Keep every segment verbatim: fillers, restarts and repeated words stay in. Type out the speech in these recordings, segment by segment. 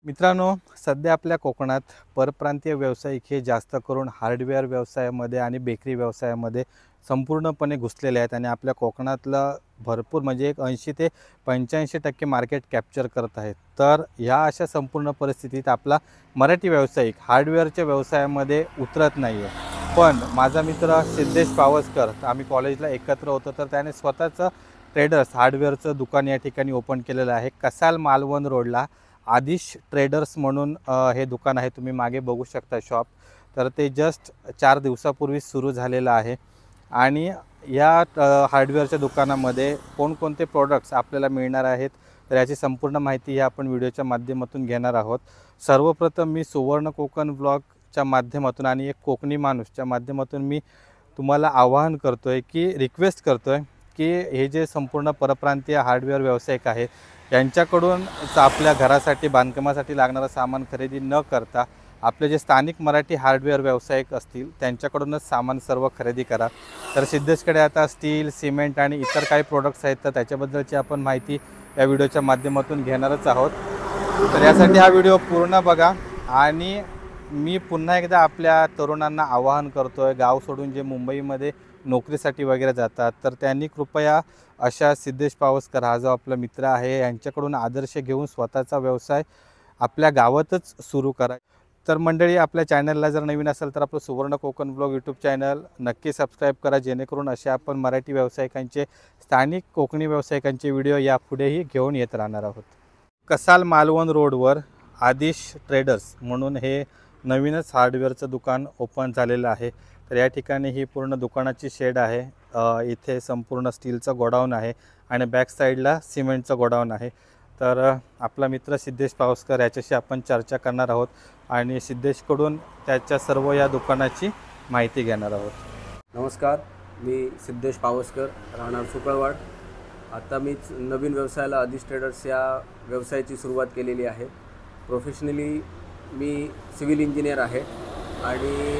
मित्रांनो, सध्या आपल्या कोकणात परप्रांतीय व्यावसायिक हे जास्त करून हार्डवेअर व्यवसायामध्ये आणि बेकरी व्यवसायामध्ये संपूर्णपणे घुसलेले आहेत आणि आपल्या कोकणातलं भरपूर म्हणजे एक ऐंशी ते पंच्याऐंशी टक्के मार्केट कॅप्चर करत आहेत. तर ह्या अशा संपूर्ण परिस्थितीत आपला मराठी व्यावसायिक हार्डवेअरच्या व्यवसायामध्ये उतरत नाही आहे. पण माझा मित्र सिद्धेश पावसकर, आम्ही कॉलेजला एकत्र होतो, तर त्याने स्वतःचं ट्रेडर्स हार्डवेअरचं दुकान या ठिकाणी ओपन केलेलं आहे. कसाल मालवण रोडला आदिश ट्रेडर्स म्हणून हे दुकान आहे. तुम्ही मागे बघू शकता शॉप. तर ते जस्ट चार दिवसापूर्वी सुरू झालेलं आहे आणि या हार्डवेअरच्या दुकानामध्ये कोणकोणते प्रोडक्ट्स आपल्याला मिळणार आहेत तर याची संपूर्ण माहिती ही आपण व्हिडिओच्या माध्यमातून घेणार आहोत. सर्वप्रथम मी सुवर्ण कोकण ब्लॉगच्या माध्यमातून आणि एक कोकणी माणूसच्या माध्यमातून मी तुम्हाला आवाहन करतो आहे की रिक्वेस्ट करतो आहे की हे जे संपूर्ण परप्रांतीय हार्डवेअर व्यावसायिक आहेत यांच्याकडून आपल्या घरासाठी बांधकामासाठी लागणारं सामान खरेदी न करता आपले जे स्थानिक मराठी हार्डवेअर व्यावसायिक असतील त्यांच्याकडूनच सामान सर्व खरेदी करा. तर सिद्धेशकडे आता स्टील, सिमेंट आणि इतर काही प्रोडक्ट्स आहेत, तर त्याच्याबद्दलची आपण माहिती या व्हिडिओच्या माध्यमातून घेणारच आहोत. तर यासाठी हा व्हिडिओ पूर्ण बघा. आणि मी पुन्हा एकदा आपल्या तरुणांना आवाहन करतो आहे, गाव सोडून जे मुंबईमध्ये नोकरीसाठी वगैरे जातात, तर त्यांनी कृपया अशा सिद्धेश पावसकर हा जो आपला मित्र आहे यांच्याकडून आदर्श घेऊन स्वतःचा व्यवसाय आपल्या गावातच सुरू करा. तर मंडळी, आपल्या चॅनलला जर नवीन असेल तर आपलं Suvarna Konkan blog YouTube channel नक्की सबस्क्राईब करा, जेणेकरून असे आपण मराठी व्यावसायिकांचे, स्थानिक कोकणी व्यावसायिकांचे व्हिडिओ यापुढेही घेऊन येत राहणार आहोत. कसाल मालवण रोडवर आदिश ट्रेडर्स म्हणून हे नवीनच हार्डवेअरचं दुकान ओपन झालेलं आहे. तर या ठिकाणी ही पूर्ण दुकानाची शेड आहे. इथे संपूर्ण स्टीलचं गोडाऊन आहे आणि बॅक साईडला सिमेंटचं गोडाऊन आहे. तर आपला मित्र सिद्धेश पावसकर याच्याशी आपण चर्चा करणार आहोत आणि सिद्धेशकडून त्याच्या सर्व या दुकानाची माहिती घेणार आहोत. नमस्कार, मी सिद्धेश पावसकर, राहणार सुकळवाड. आता मीच नवीन व्यवसायाला आदिश ट्रेडर्स या व्यवसायाची सुरुवात केलेली आहे. प्रोफेशनली मी सिव्हिल इंजिनियर आहे आणि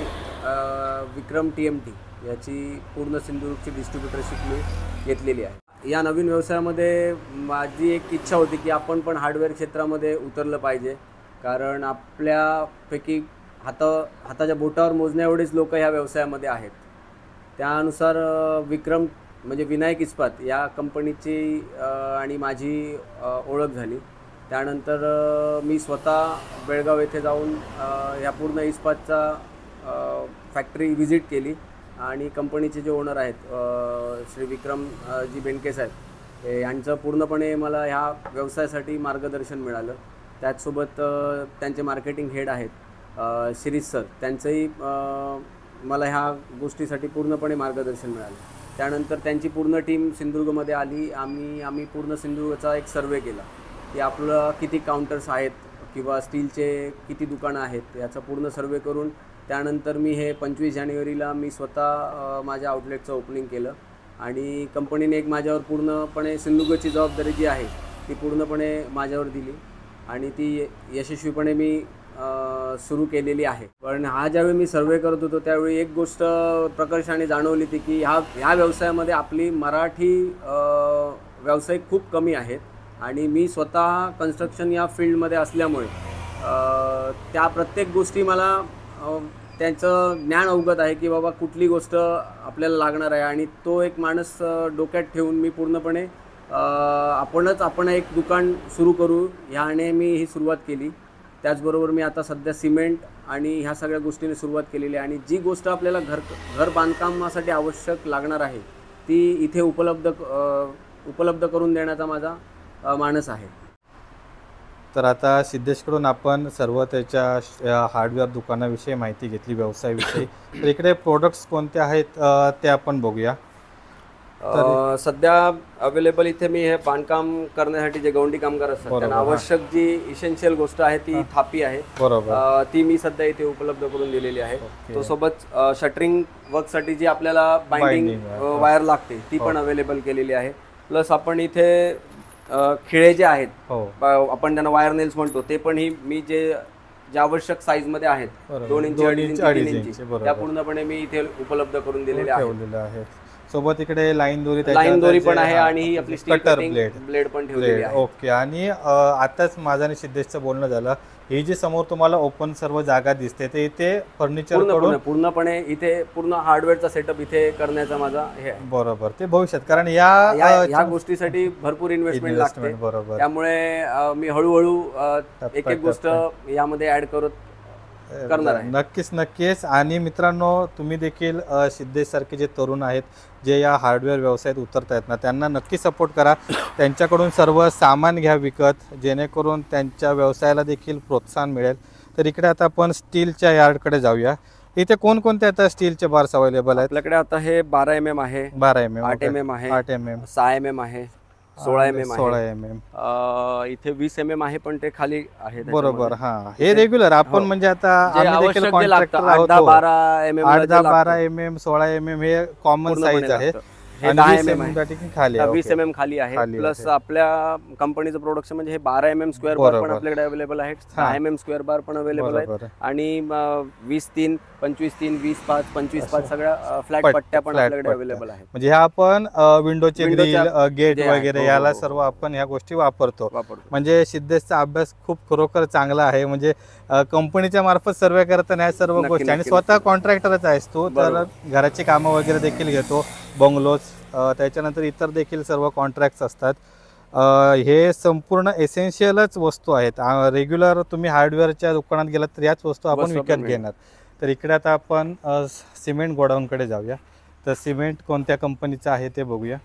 विक्रम टी एम टी याची पूर्ण सिंधुदुर्गची डिस्ट्रीब्युटरशिप मी घेतलेली आहे. या नवीन व्यवसायामध्ये माझी एक इच्छा होती की आपण पण हार्डवेअर क्षेत्रामध्ये उतरलं पाहिजे, कारण आपल्यापैकी हाता हाताच्या बोटावर मोजण्या एवढेच लोक ह्या व्यवसायामध्ये आहेत. त्यानुसार विक्रम म्हणजे विनायक इस्पात या कंपनीची आणि माझी ओळख झाली. त्यानंतर मी स्वतः बेळगाव येथे जाऊन या पूर्ण इस्पातचा फॅक्टरी व्हिजिट केली आणि कंपनीचे जे ओनर आहेत श्री विक्रम जी बेनके साहेब यांचं पूर्णपणे मला ह्या व्यवसायासाठी मार्गदर्शन मिळालं. त्याचसोबत त्यांचे मार्केटिंग हेड आहेत शिरीष सर, त्यांचंही मला ह्या गोष्टीसाठी पूर्णपणे मार्गदर्शन मिळालं. त्यानंतर त्यांची पूर्ण टीम सिंधुदुर्गमध्ये आली. आम्ही आम्ही पूर्ण सिंधुदुर्गचा एक सर्वे केला की आपलं किती काउंटर्स आहेत किंवा स्टीलचे किती दुकानं आहेत याचा पूर्ण सर्वे करून त्यानंतर मी हे पंचवीस जानेवारीला मी स्वतः माझ्या आउटलेटचं ओपनिंग केलं आणि कंपनीने एक माझ्यावर पूर्णपणे सिंधुदुर्गची जबाबदारी जी आहे ती पूर्णपणे माझ्यावर दिली आणि ती यशस्वीपणे मी सुरू केलेली आहे. पण हा ज्यावेळी मी सर्वे करत होतो त्यावेळी एक गोष्ट प्रकर्षाने जाणवली ती की ह्या ह्या व्यवसायामध्ये आपली मराठी व्यावसायिक खूप कमी आहेत आणि मी स्वतः कन्स्ट्रक्शन या फील्डमध्ये असल्यामुळे त्या प्रत्येक गोष्टी मला त्यांचं ज्ञान अवगत आहे की बाबा कुठली गोष्ट आपल्याला लागणार आहे आणि तो एक माणूस डोक्यात ठेवून मी पूर्णपणे आपणच आपण एक दुकान सुरू करू ह्याने मी ही सुरुवात केली. त्याचबरोबर मी आता सध्या सिमेंट आणि ह्या सगळ्या गोष्टींनी सुरुवात केलेली आहे आणि जी गोष्ट आपल्याला घर घर बांधकामासाठी आवश्यक लागणार आहे ती इथे उपलब्ध उपलब्ध करून देण्याचा माझा मानस आहे. तर आता सिद्धेशकडून आपण सर्व त्याच्या हार्डवेअर दुकानाविषयी माहिती घेतली, व्यवसायाविषयी. तर इकडे प्रोडक्ट्स कोणते आहेत ते आपण बघूया. सध्या अवेलेबल इथे मी हे बांधकाम करण्यासाठी जे गवंडी कामगार असतात त्यांना आवश्यक जी इसेन्शियल गोष्ट आहे ती थापी आहे. बरोबर, ती मी सध्या इथे उपलब्ध करून दिलेली आहे. तो सोबत शटरिंग वर्कसाठी जी आपल्याला बाइंडिंग वायर लागते ती पण अवेलेबल केलेली आहे. प्लस आपण इथे खिळे जे आहेत आपण त्यांना वायर नेल्स म्हणतो ते पण ही मी जे जे आवश्यक साईजमध्ये आहेत दोन इंच अडीच इंच तीन इंच त्या पूर्णपणे मी इथे उपलब्ध करून दिलेले आहेत. सोबत इकडे लाईन दोरी लाईन दोरी पण आहे आणि ही आपली steel cutter cutting blade blade पण ठेवलेली आहे. ओके. आणि अ, आताच माझं आणि सिद्धेशचं बोलणं झालं, ही जी समोर तुम्हाला ओपन सर्व जागा दिसते ते इथे फर्निचर पूर्णपणे पूर्णपणे इथे पूर्ण हार्डवेअरचा सेटअप इथे करण्याचा माझा हे आहे. बरोबर. ते भविष्यात कारण या या या गोष्टीसाठी भरपूर इन्व्हेस्टमेंट लागते. बरोबर. त्यामुळे अ, मी हळूहळू अ, एक एक गोष्ट यामध्ये ऍड करत करणार आहे. नक्कीच नक्कीच. आणि मित्रांनो, तुम्ही देखील सिद्धेश सारखे जे तरुण आहेत जे या हार्डवेअर व्यवसायात उतरत आहेत ना, त्यांना नक्की सपोर्ट करा. त्यांच्याकडून सर्व सामान घ्या विकत, जेणेकरून त्यांच्या व्यवसायाला देखील प्रोत्साहन मिळेल. तर इकडे आता आपण स्टीलच्या यार्डकडे जाऊया. इथे कोणकोणते आता स्टीलचे बार्स अवेलेबल आहेत? आपल्याकडे आता हे बारा एम एम आहे, बारा एम एम, आठ एम एम आहे, आठ एम एम, सहा एम एम आहे, सोळा एम एम आहे, सोळा एम एम, इथे वीस एम एम आहे, पण ते खाली आहे. बरोबर. हा, हे रेग्युलर आपण म्हणजे आता आम्ही देखील कॉन्ट्रॅक्टर आहोत. बारा एम एम, आठ दहा बारा एम एम, सोळा एम एम हे कॉमन साईज आहे. वीस एम एम खाली आहे. प्लस आपल्या कंपनीचं प्रोडक्शन म्हणजे हे बारा एम एम स्क्वेअर बार पण आपल्याकडे अवेलेबल आहेत, सहा एम एम स्क्वेअर बार पण अवेलेबल आहेत, आणि वीस तीन, पंचवीस तीन, वीस पाच, पंचवीस पाच सगळ्या फ्लॅट पट्ट्या पण आपल्याकडे अवेलेबल आहेत. म्हणजे ह्या आपण विंडोचे ग्रिल, गेट वगैरे याला सर्व आपण ह्या गोष्टी वापरतो. म्हणजे सिद्धेशचा अभ्यास खूप खरोखर चांगला आहे. म्हणजे कंपनीच्या मार्फत सर्वे करताना या सर्व गोष्टी, आणि स्वतः कॉन्ट्रॅक्टरच आहेस तो, तर घराची कामं वगैरे देखील घेतो, बंगलोज, त्याच्यानंतर इतर देखील सर्व कॉन्ट्रॅक्ट्स असतात. हे संपूर्ण एसेन्शियलच वस्तू आहेत. रेग्युलर तुम्ही हार्डवेअरच्या दुकानात गेलात तर याच वस्तू आपण विकत घेणार. तर इकडे आता आपण सिमेंट गोडाऊनकडे जाऊया. तर सिमेंट कोणत्या कंपनीचं आहे ते बघूया.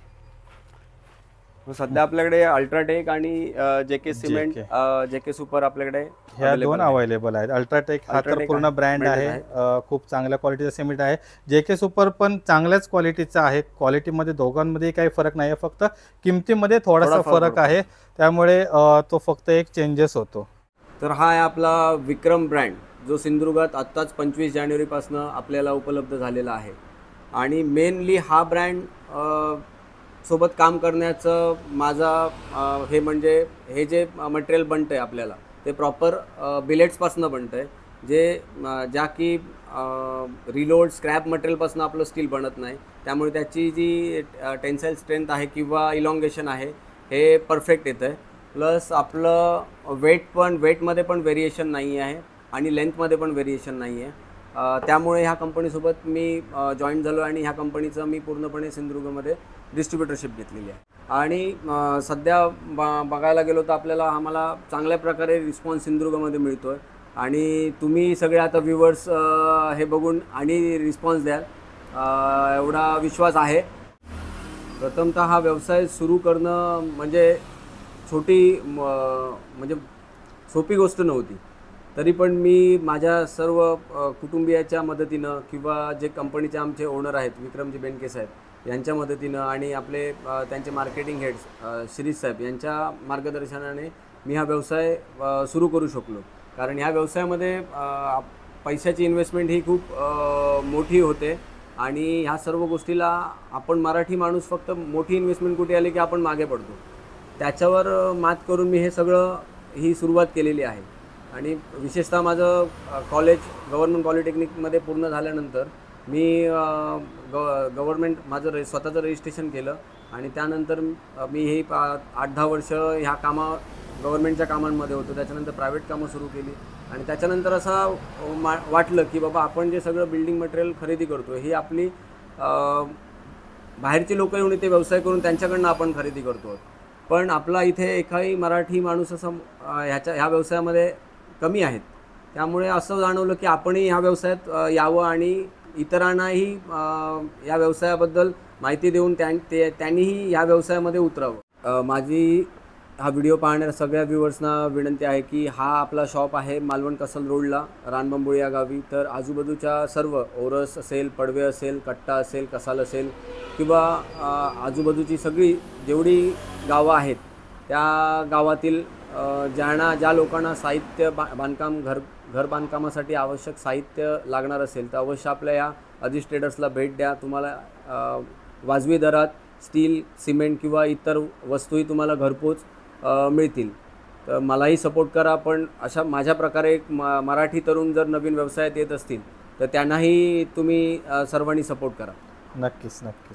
सध्या आपल्याकडे अल्ट्राटेक आणि जेके सिमेंट, जेके सुपर आपल्याकडे ह्या दोन अवेलेबल आहेत. अल्ट्राटेक हा तर पूर्ण ब्रँड आहे, खूप चांगल्या क्वालिटीचा सिमेंट आहे. जेके सुपर पण चांगल्याच क्वालिटीचा आहे. क्वालिटीमध्ये दोघांमध्ये काही फरक नाही आहे, फक्त किमतीमध्ये थोडासा फरक आहे, त्यामुळे तो फक्त एक चेंजेस होतो. तर हा आहे आपला विक्रम ब्रँड, जो सिंधुदुर्गात आत्ताच पंचवीस जानेवारीपासून आपल्याला उपलब्ध झालेला आहे. आणि मेनली हा ब्रँड सोबत काम करण्याचं माझा हे म्हणजे हे जे मटेरियल बनतं आहे आपल्याला ते प्रॉपर बिलेट्सपासून बनतं आहे, जे ज्या की रिलोड स्क्रॅप मटेरियलपासून आपलं स्टील बनत नाही. त्यामुळे त्याची जी टेन्साईल स्ट्रेंथ आहे किंवा इलॉंगेशन आहे हे परफेक्ट येतं आहे. प्लस आपलं वेट पण वेटमध्ये पण व्हेरिएशन नाही आहे आणि लेंथमध्ये पण व्हेरिएशन नाही आहे. त्यामुळे ह्या कंपनीसोबत मी जॉईन झालो आणि ह्या कंपनीचं मी पूर्णपणे सिंधुदुर्गमध्ये डिस्ट्रीब्युटरशिप घेतलेली आहे. आणि सध्या ब बघायला गेलो तर आपल्याला आम्हाला चांगल्या प्रकारे रिस्पॉन्स सिंधुदुर्गमध्ये मिळतो आहे. आणि तुम्ही सगळे आता व्ह्युअर्स हे बघून आणि रिस्पॉन्स द्याल एवढा विश्वास आहे. प्रथमतः हा व्यवसाय सुरू करणं म्हणजे छोटी म्हणजे सोपी गोष्ट नव्हती. तरी पण मी माझ्या सर्व कुटुंबियाच्या मदतीनं किंवा जे कंपनीचे आमचे ओनर आहेत विक्रमजी बेनके साहेब यांच्या मदतीनं आणि आपले त्यांचे मार्केटिंग हेड्स शिरीष साहेब यांच्या मार्गदर्शनाने मी हा व्यवसाय सुरू करू शकलो. कारण ह्या व्यवसायामध्ये पैशाची इन्व्हेस्टमेंट ही खूप मोठी होते आणि ह्या सर्व गोष्टीला आपण मराठी माणूस फक्त मोठी इन्व्हेस्टमेंट कुठे आली की आपण मागे पडतो. त्याच्यावर मात करून मी हे सगळं ही सुरुवात केलेली आहे. आणि विशेषतः माझं कॉलेज गव्हर्नमेंट पॉलिटेक्निकमध्ये पूर्ण झाल्यानंतर मी ग गव्हर्नमेंट माझं रे स्वतःचं रजिस्ट्रेशन केलं आणि त्यानंतर मी हे पा आठ दहा वर्ष ह्या कामा गव्हर्नमेंटच्या कामांमध्ये होतो. त्याच्यानंतर प्रायव्हेट कामं सुरू केली आणि त्याच्यानंतर असं मा वाटलं की बाबा आपण जे सगळं बिल्डिंग मटेरियल खरेदी करतो ही आपली बाहेरची लोकं येऊन इथे व्यवसाय करून त्यांच्याकडनं आपण खरेदी करतो. पण आपला इथे एकाही मराठी माणूस असं ह्याच्या ह्या व्यवसायामध्ये कमी आहेत. त्यामुळे असं जाणवलं की आपणही ह्या व्यवसायात यावं आणि इतरांनाही या व्यवसायाबद्दल माहिती देऊन त्यां ते त्यांनीही ह्या व्यवसायामध्ये उतरावं. माझी हा व्हिडिओ पाहणाऱ्या सगळ्या व्ह्युअर्सना विनंती आहे की हा आपला शॉप आहे मालवण कसल रोडला रानबंबोळी या गावी. तर आजूबाजूच्या सर्व ओरस असेल, पडवे असेल, कट्टा असेल, कसाल असेल किंवा आजूबाजूची सगळी जेवढी गावं आहेत त्या गावातील ज्यांना ज्या लोकांना साहित्य बा बांधकाम घर घर बांधकामासाठी आवश्यक साहित्य लागणार असेल तर अवश्य आपल्या या अजिश ट्रेडर्सला भेट द्या. तुम्हाला वाजवी दरात स्टील, सिमेंट किंवा इतर वस्तूही तुम्हाला घरपोच मिळतील. तर मलाही सपोर्ट करा. पण अशा माझ्या प्रकारे एक म मराठी तरुण जर नवीन व्यवसायात येत असतील तर त्यांनाही तुम्ही सर्वांनी सपोर्ट करा. नक्कीच नक्कीच.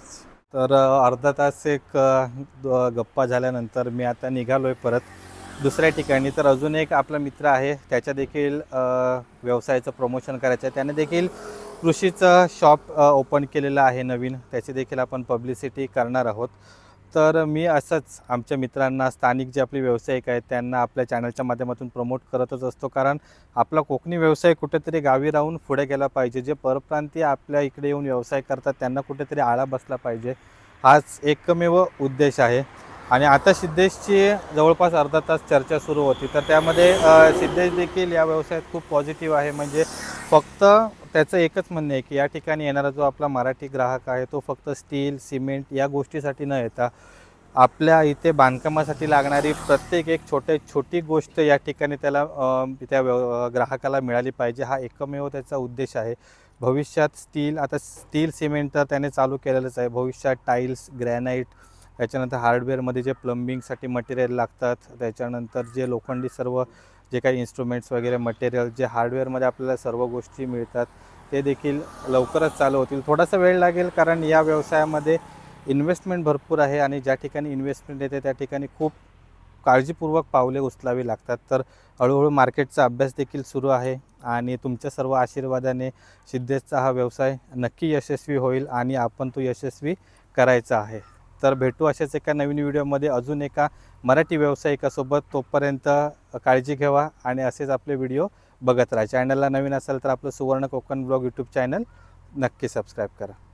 तर अ, अर्धा तास एक अ, द- गप्पा झाल्यानंतर मी आता निघालो आहे परत दुसऱ्या ठिकाणी. तर अजून एक आपला मित्र आहे, त्याच्या देखील अ, व्यवसायाचं प्रमोशन करायचं आहे. त्याने देखील कृषीचं शॉप ओपन केलेलं आहे नवीन, त्याची देखील आपण पब्लिसिटी करणार आहोत. तर मी असंच आमच्या मित्रांना, स्थानिक जे आपले व्यावसायिक आहेत त्यांना आपल्या चॅनलच्या माध्यमातून प्रमोट करतच असतो, कारण आपला कोकणी व्यवसाय कुठेतरी गावी राहून पुढे गेला पाहिजे. जे परप्रांतीय आपल्या इकडे येऊन व्यवसाय करतात त्यांना कुठेतरी आळा बसला पाहिजे, हाच एकमेव उद्देश आहे. आणि आता सिद्धेशची जवळपास अर्धा तास चर्चा सुरू होती, तर त्यामध्ये अ, सिद्धेश देखील या व्यवसायात खूप पॉझिटिव्ह आहे. म्हणजे फक्त त्याचं एकच म्हणणं आहे की या ठिकाणी येणारा जो आपला मराठी ग्राहक आहे तो फक्त स्टील, सिमेंट या गोष्टीसाठी न येता आपल्या इथे बांधकामासाठी लागणारी प्रत्येक एक छोटे छोटी गोष्ट या ठिकाणी त्याला अ, त्या व्यव ग्राहकाला मिळाली पाहिजे, हा एकमेव त्याचा उद्देश आहे. भविष्यात स्टील, आता स्टील सिमेंट तर त्याने चालू केलेलंच आहे. भविष्यात टाईल्स, ग्रॅनाईट, त्याच्यानंतर हार्डवेअरमध्ये जे प्लंबिंगसाठी मटेरियल लागतात, त्याच्यानंतर जे लोखंडी सर्व जे काही इन्स्ट्रुमेंट्स वगैरे मटेरियल जे हार्डवेअरमध्ये आपल्याला सर्व गोष्टी मिळतात ते देखील लवकरच चालू होतील. थोडासा वेळ लागेल, कारण या व्यवसायामध्ये इन्व्हेस्टमेंट भरपूर आहे आणि ज्या ठिकाणी इन्व्हेस्टमेंट येते त्या ठिकाणी खूप काळजीपूर्वक पावले उचलावी लागतात. तर हळूहळू मार्केटचा अभ्यास देखील सुरू आहे आणि तुमच्या सर्व आशीर्वादाने सिद्धेशचा हा व्यवसाय नक्की यशस्वी होईल आणि आपण तो यशस्वी करायचा आहे. तर भेटू अशाच एका नवीन व्हिडिओमध्ये अजून एका मराठी व्यावसायिकासोबत. तोपर्यंत काळजी घ्यावा आणि असेच आपले व्हिडिओ बघत राहा. चॅनलला नवीन असेल तर आपलं Suvarna Konkan blog YouTube channel नक्की सबस्क्राईब करा.